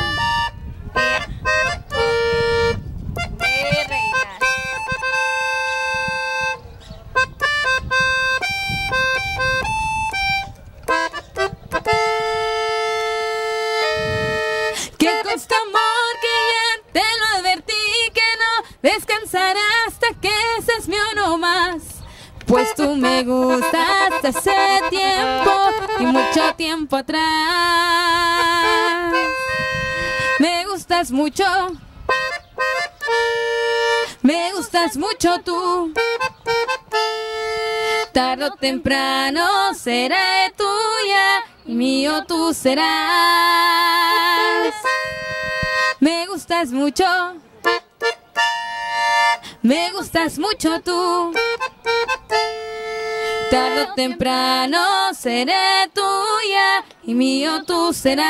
Speaker 5: Que consta amor que ya te lo advertí que no descansarás hasta que seas mío no más. Pues tú me gustas hace tiempo y mucho tiempo atrás. Me gustas mucho, me gustas mucho tú. Tarde o temprano seré tuya y mío tú serás. Me gustas mucho, me gustas mucho tú. Tarde o temprano seré tuya y mío tú serás.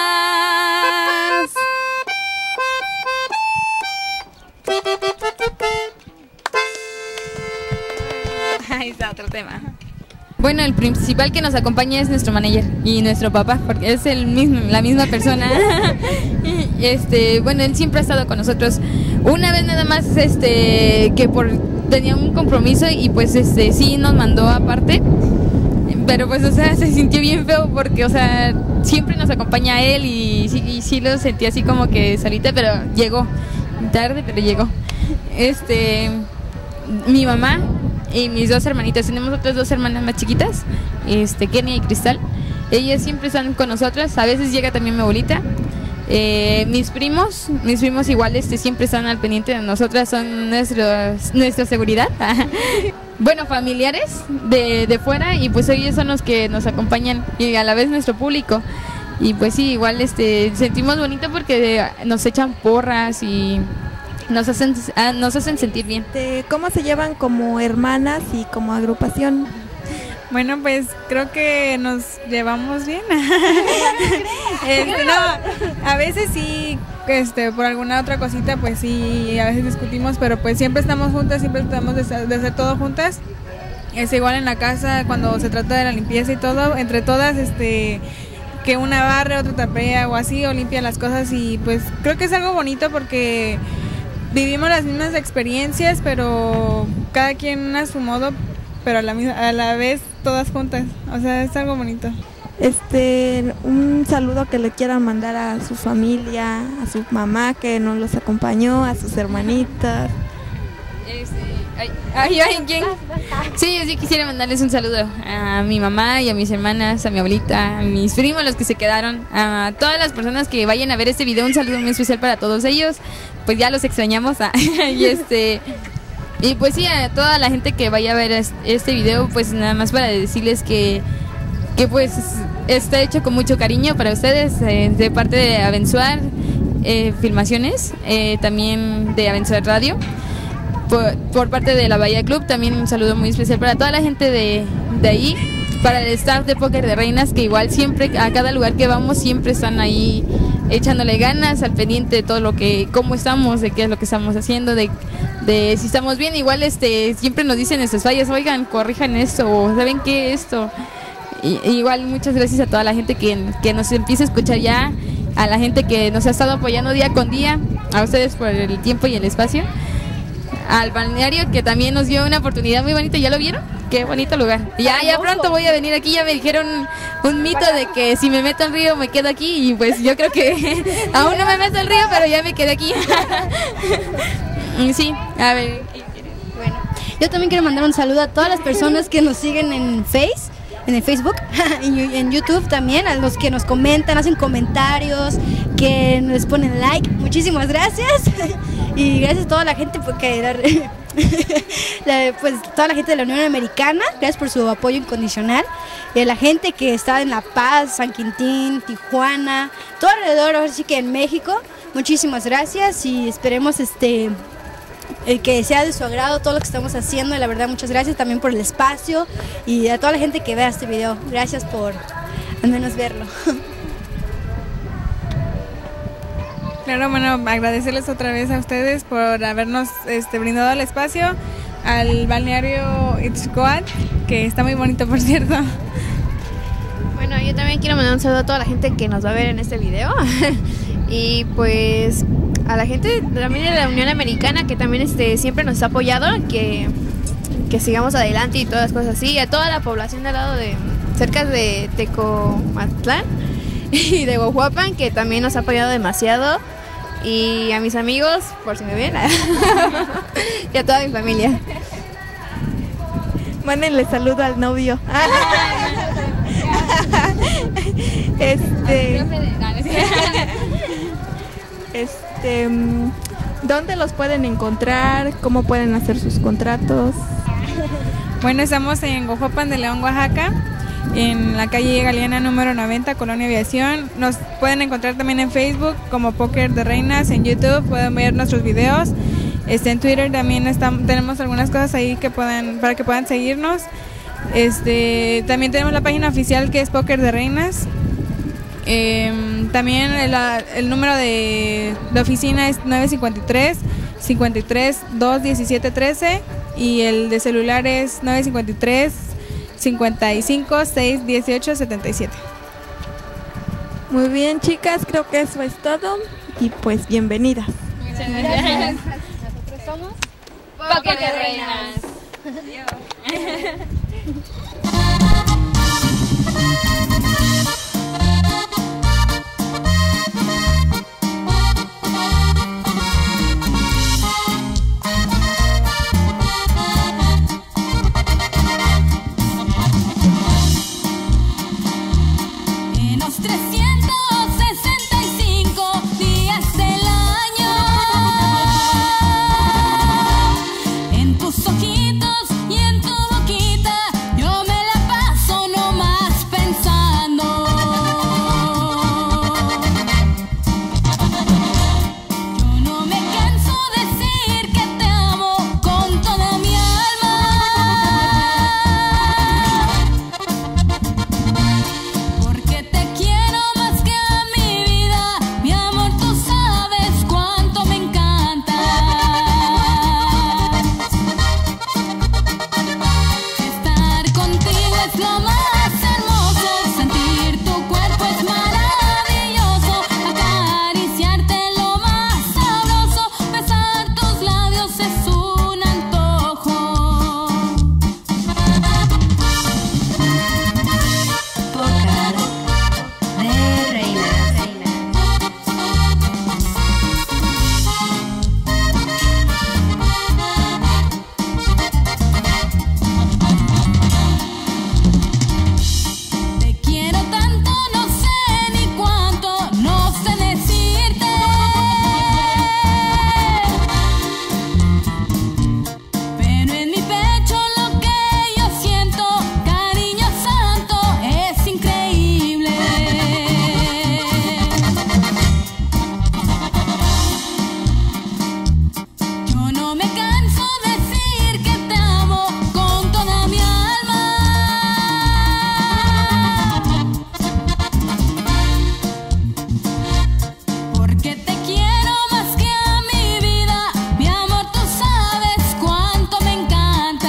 Speaker 8: Ahí está otro tema. Bueno, el principal que nos acompaña es nuestro manager y nuestro papá, porque es el mismo, la misma persona. Este, bueno, él siempre ha estado con nosotros. Una vez nada más, este, que por tenía un compromiso y pues, este, sí nos mandó aparte. Pero pues, o sea, se sintió bien feo porque, o sea, siempre nos acompaña él y sí, y sí lo sentí así como que solita, pero llegó tarde, pero llegó. Este, mi mamá y mis dos hermanitas, tenemos otras dos hermanas más chiquitas, este, Kenia y Cristal. Ellas siempre están con nosotras, a veces llega también mi abuelita. Eh, mis primos, mis primos igual este, siempre están al pendiente de nosotras, son nuestros, nuestra seguridad. Bueno, familiares de, de fuera y pues ellos son los que nos acompañan y a la vez nuestro público. Y pues sí, igual este, sentimos bonito porque nos echan porras y nos hacen, nos hacen sentir bien.
Speaker 6: ¿Cómo se llevan como hermanas y como agrupación?
Speaker 9: Bueno, pues creo que nos llevamos bien. Este, no, a veces sí, este, por alguna otra cosita, pues sí, a veces discutimos, pero pues siempre estamos juntas, siempre tratamos de, de hacer todo juntas. Es igual en la casa cuando se trata de la limpieza y todo, entre todas, este, que una barre, otra trapea o así, o limpia las cosas y pues creo que es algo bonito porque vivimos las mismas experiencias, pero cada quien a su modo, pero a la, a la vez todas juntas, o sea, es algo bonito.
Speaker 6: Este, un saludo que le quieran mandar a su familia, a su mamá que nos los acompañó, a sus hermanitas.
Speaker 8: Este, ay, ay, ay, ¿quién? Sí, yo sí quisiera mandarles un saludo a mi mamá y a mis hermanas, a mi abuelita, a mis primos, los que se quedaron, a todas las personas que vayan a ver este video, un saludo muy especial para todos ellos, pues ya los extrañamos. Ah, y este... Y pues sí, a toda la gente que vaya a ver este video, pues nada más para decirles que, que pues está hecho con mucho cariño para ustedes, eh, de parte de Abençoir eh, Filmaciones, eh, también de Abençoir Radio, por, por parte de la Bahía Club, también un saludo muy especial para toda la gente de, de ahí, para el staff de Póker de Reinas, que igual siempre, a cada lugar que vamos, siempre están ahí echándole ganas, al pendiente de todo lo que, cómo estamos, de qué es lo que estamos haciendo, de, de si estamos bien. Igual este siempre nos dicen nuestras fallas, oigan, corrijan esto, o ¿saben qué esto? Y, igual muchas gracias a toda la gente que, que nos empieza a escuchar ya, a la gente que nos ha estado apoyando día con día, a ustedes por el tiempo y el espacio, al balneario que también nos dio una oportunidad muy bonita. ¿Ya lo vieron? Qué bonito lugar. Ya, ya pronto voy a venir aquí. Ya me dijeron un mito de que si me meto al río me quedo aquí, y pues yo creo que aún no me meto al río, pero ya me quedé aquí. Sí, a ver.
Speaker 7: Bueno, yo también quiero mandar un saludo a todas las personas que nos siguen en Face, en el Facebook, en YouTube también, a los que nos comentan, hacen comentarios, que nos ponen like. Muchísimas gracias. Y gracias a toda la gente porque la, la, pues toda la gente de la Unión Americana, gracias por su apoyo incondicional. Y a la gente que está en La Paz, San Quintín, Tijuana, todo alrededor, así que en México, muchísimas gracias y esperemos este el que sea de su agrado todo lo que estamos haciendo. Y la verdad, muchas gracias también por el espacio y a toda la gente que vea este video. Gracias por al menos verlo.
Speaker 9: Claro, bueno, agradecerles otra vez a ustedes por habernos este, brindado el espacio, al balneario Ixcoatl, que está muy bonito, por cierto.
Speaker 17: Bueno, yo también quiero mandar un saludo a toda la gente que nos va a ver en este video. Y pues a la gente también de la Unión Americana que también este, siempre nos ha apoyado, que, que sigamos adelante y todas las cosas así. Y a toda la población de al lado de, cerca de Tecomatlán y de Guajuapan, que también nos ha apoyado demasiado. Y a mis amigos, por si me ven, y a toda mi familia.
Speaker 6: Mándenle saludo al novio. Este, este, ¿dónde los pueden encontrar? ¿Cómo pueden hacer sus contratos?
Speaker 9: Bueno, estamos en Guajuapan de León, Oaxaca, en la calle Galeana número noventa, Colonia Aviación. Nos pueden encontrar también en Facebook como Póker de Reinas, en YouTube pueden ver nuestros videos. Este, en Twitter también estamos, tenemos algunas cosas ahí que puedan, para que puedan seguirnos. Este, también tenemos la página oficial que es Póker de Reinas. Eh, también el, el número de la oficina es nueve cinco tres, cinco tres, dos diecisiete trece y el de celular es nueve cinco tres, cincuenta y cinco, seis dieciocho setenta y siete.
Speaker 6: Muy bien, chicas, creo que eso es todo y pues bienvenidas.
Speaker 2: Muchas gracias. Nosotros somos Póker de Reinas.
Speaker 14: En los trescientos sesenta y cinco días del año, en tus ojitos y en tu boquita, yo me la paso nomás pensando. Yo no me canso de decir que te amo con toda mi alma, porque te quiero más que a mi vida, mi amor, tú sabes cuánto me encanta. Estar contigo es lo más hermoso, sentir tu cuerpo es maravilloso, acariciarte lo más sabroso, besar tus labios es un antojo. Póker de Reinas. Te quiero tanto, no sé ni cuánto, no sé decirte. Pero en mi pecho lo que yo siento, cariño santo, es increíble. Yo no me canso de decir que te amo con toda mi alma, porque te quiero más que a mi vida, mi amor, tú sabes cuánto me encanta.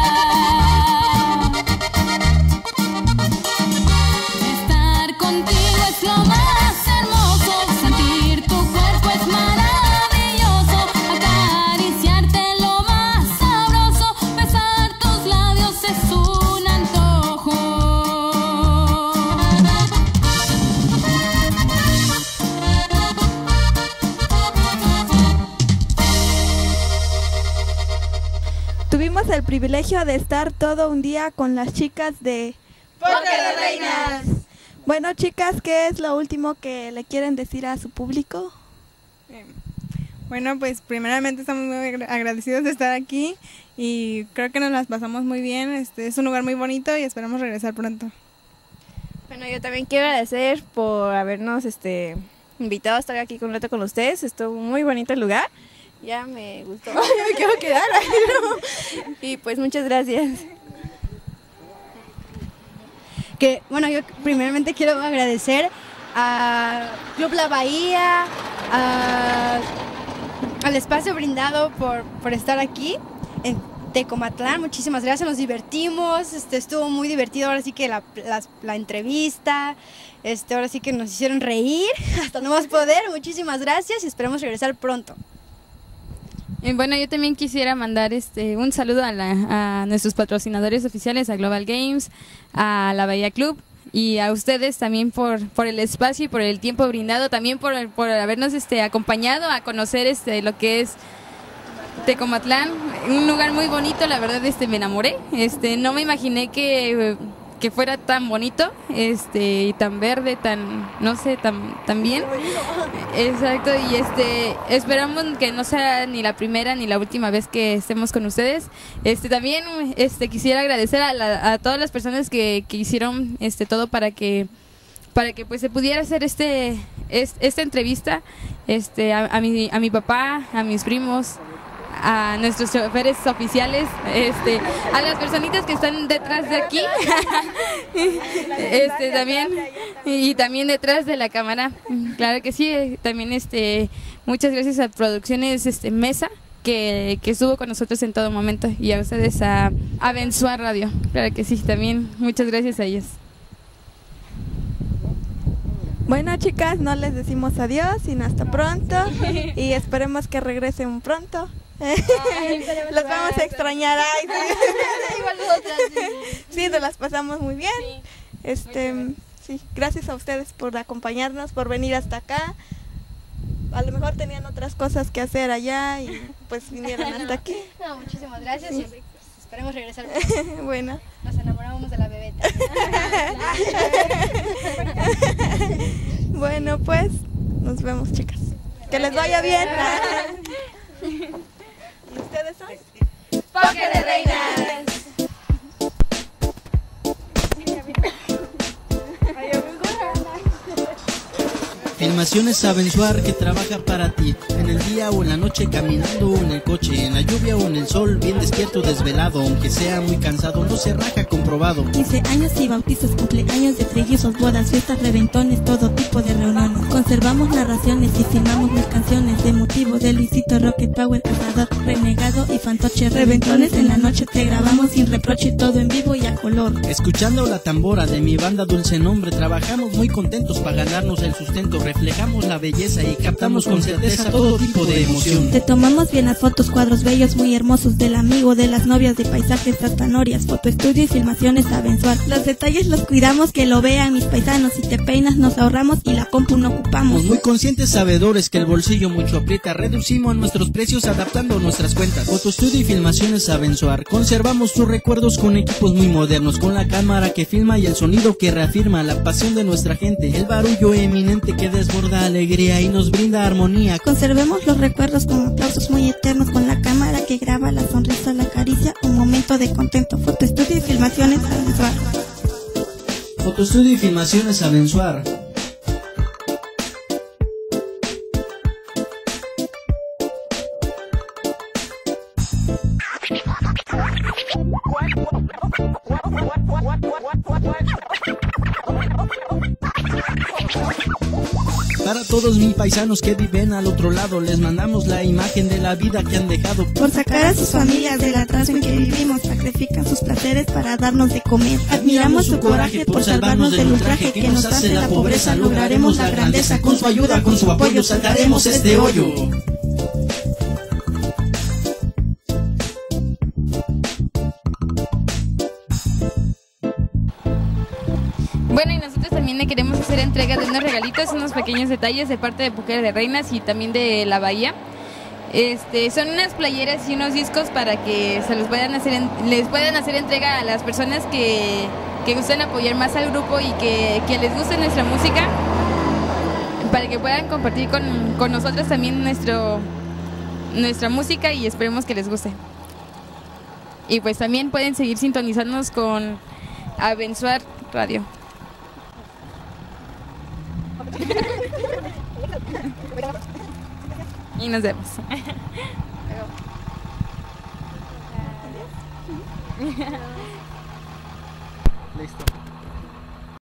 Speaker 14: Estar contigo es lo más hermoso, sentir tu cuerpo es maravilloso, acariciarte lo más sabroso, besar tus labios es un antojo.
Speaker 6: Tuvimos el privilegio de estar todo un día con las chicas de
Speaker 14: Póker de Reinas.
Speaker 6: Bueno, chicas, ¿qué es lo último que le quieren decir a su público?
Speaker 9: Eh, bueno, pues primeramente estamos muy agra- agradecidos de estar aquí y creo que nos las pasamos muy bien. Este es un lugar muy bonito y esperamos regresar pronto.
Speaker 10: Bueno, yo también quiero agradecer por habernos este, invitado a estar aquí con un rato con ustedes. Estuvo muy bonito el lugar. Ya me gustó. Ya me quiero quedar. Y pues muchas gracias.
Speaker 7: Que, bueno, yo primeramente quiero agradecer a Club La Bahía, a- al espacio brindado por, por estar aquí en Tecomatlán. Muchísimas gracias, nos divertimos, este, estuvo muy divertido ahora sí que la, las- la entrevista, este, ahora sí que nos hicieron reír hasta no más poder. Muchísimas gracias y esperemos regresar pronto.
Speaker 8: Y bueno, yo también quisiera mandar este un saludo a, la- a nuestros patrocinadores oficiales, a Global Games, a la Bahía Club y a ustedes también por, por el espacio y por el tiempo brindado, también por, por habernos este acompañado a conocer este lo que es Tecomatlán, un lugar muy bonito, la verdad este me enamoré, este no me imaginé que, que fuera tan bonito, este y tan verde, tan no sé, tan tan bien. Exacto, y este esperamos que no sea ni la primera ni la última vez que estemos con ustedes. Este también este quisiera agradecer a, la- a todas las personas que, que hicieron este todo para que para que pues se pudiera hacer este es- esta entrevista, este a, a mi a mi papá, a mis primos, a nuestros choferes oficiales, este, a las personitas que están detrás de aquí, este también y también detrás de la cámara, claro que sí, eh, también este muchas gracias a Producciones este Mesa que, que estuvo con nosotros en todo momento y a ustedes a, a Bensuar Radio, claro que sí, también muchas gracias a ellos.
Speaker 6: Bueno, chicas, no les decimos adiós, sino hasta pronto y esperemos que regresen pronto. Los vamos a extrañar. Ay, sí.
Speaker 7: Igual nosotras,
Speaker 6: Sí, nos las pasamos muy bien. Este, sí, gracias a ustedes por acompañarnos, por venir hasta acá. A lo mejor tenían otras cosas que hacer allá y pues vinieron hasta aquí.
Speaker 7: No, muchísimas gracias
Speaker 6: Sí.
Speaker 7: y pues, esperemos regresar pronto.
Speaker 6: Bueno.
Speaker 7: Nos enamoramos de la bebeta.
Speaker 6: Bueno, pues nos vemos, chicas. Que les vaya bien. ¿Y ustedes son?
Speaker 14: Póker de reinas.
Speaker 18: Filmaciones Abensuar que trabaja para ti, en el día o en la noche, caminando o en el coche, en la lluvia o en el sol, bien despierto, desvelado, aunque sea muy cansado, no se raja, comprobado.
Speaker 19: quince años y bautizos, cumpleaños de trillizos, bodas, fiestas, reventones, todo tipo de reuniones. Conservamos narraciones y filmamos mil canciones de motivo de Luisito, Rocket Power, Cazador, Renegado y Fantoche. Reventones en la noche te grabamos sin reproche, todo en vivo y a color.
Speaker 18: Escuchando la tambora de mi banda Dulce Nombre, trabajamos muy contentos para ganarnos el sustento, reflejamos la belleza y captamos con certeza todo tipo de emoción.
Speaker 19: Te tomamos bien las fotos, cuadros bellos, muy hermosos, del amigo, de las novias, de paisajes hasta norias, fotoestudio y filmaciones Abensuar. Los detalles los cuidamos, que lo vean mis paisanos, si te peinas nos ahorramos y la compu no ocupamos.
Speaker 18: Somos muy conscientes sabedores que el bolsillo mucho aprieta, reducimos nuestros precios adaptando nuestras cuentas. Fotoestudio y filmaciones Abensuar, conservamos tus recuerdos con equipos muy modernos, con la cámara que filma y el sonido que reafirma la pasión de nuestra gente, el barullo eminente que desborda alegría y nos brinda armonía.
Speaker 19: Conservemos los recuerdos con aplausos muy eternos, con la cámara que graba la sonrisa, la caricia, un momento de contento. Fotoestudio y filmaciones Abensuar.
Speaker 18: Fotoestudio y filmaciones Abensuar. Para todos mis paisanos que viven al otro lado, les mandamos la imagen de la vida que han dejado.
Speaker 19: Por sacar a sus familias del atraso en que vivimos, sacrifican sus placeres para darnos de comer. Admiramos su coraje por salvarnos del ultraje que nos hace la pobreza. Lograremos la grandeza, con su ayuda, con su apoyo, saltaremos este hoyo.
Speaker 8: Bueno, y nosotros también le queremos hacer entrega de unos regalitos, unos pequeños detalles de parte de Póker de Reinas y también de La Bahía. Este, son unas playeras y unos discos para que se los puedan hacer en- les puedan hacer entrega a las personas que, que gusten apoyar más al grupo y que, que les guste nuestra música, para que puedan compartir con, con nosotros también nuestro, nuestra música y esperemos que les guste. Y pues también pueden seguir sintonizándonos con Abençoar Radio. Y nos vemos.
Speaker 3: Listo.